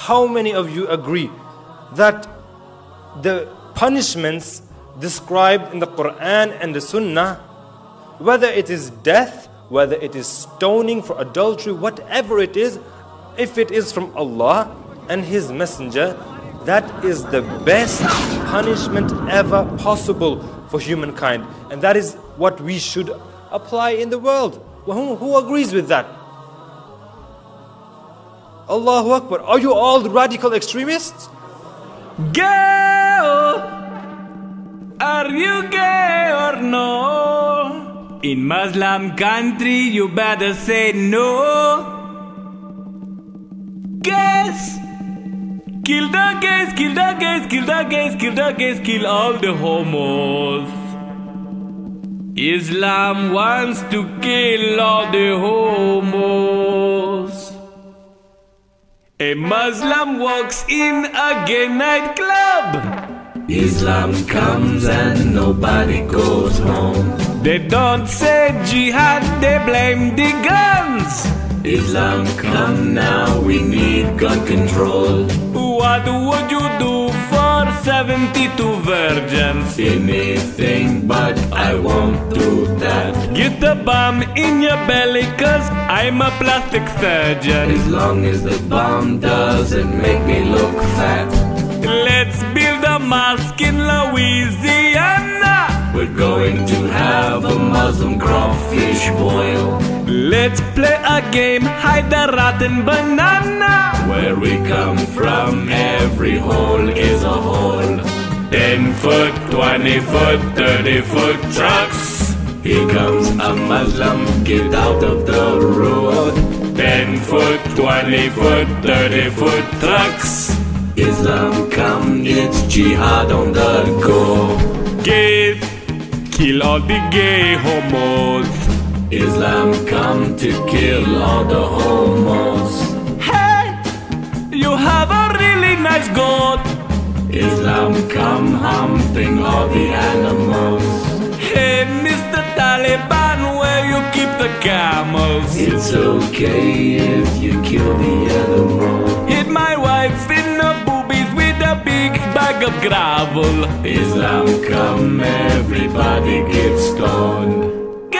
how many of you agree that the punishments described in the Quran and the Sunnah, whether it is death, whether it is stoning for adultery, whatever it is, if it is from Allah and His Messenger, that is the best punishment ever possible for humankind. And that is what we should apply in the world. Who agrees with that? Allahu Akbar. Are you all radical extremists? Gay? Are you gay or no? In Muslim country you better say no. Gays! Kill the gays, kill the gays, kill the gays, kill the gays, kill all the homos. Islam wants to kill all the homos. A Muslim walks in a gay nightclub. Islam comes and nobody goes home. They don't say jihad, they blame the guns. Islam come now, we need gun control. What would you do for 72 virgins? Anything, but I won't do that. Get the bomb in your belly, cause I'm a plastic surgeon. As long as the bomb doesn't make me look fat. Let's build a mosque in Louisiana. We're going to have a Muslim crawfish boil. Let's play a game, hide the rotten banana. Where we come from, every hole is a hole. 10 foot, 20 foot, 30 foot trucks. Here comes a Muslim, get out of the road. 10 foot, 20 foot, 30 foot trucks. Islam come, it's jihad on the go. Gays, kill all the gay homos. Islam come to kill all the homos. Hey, you have a really nice goat. Islam come humping all the animals. Hey, Mr. Taliban, where you keep the camels? It's okay if you kill the animal. Hit my wife in the boobies with a big bag of gravel. Islam come, everybody gets stoned.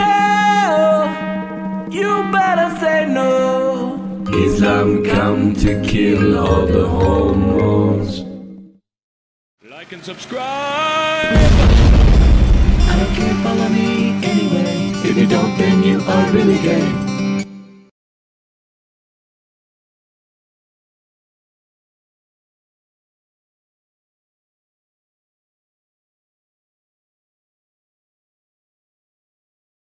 You better say no. Islam come to kill all the homos. Like and subscribe. I don't care, follow me anyway. If you don't, then you are really gay.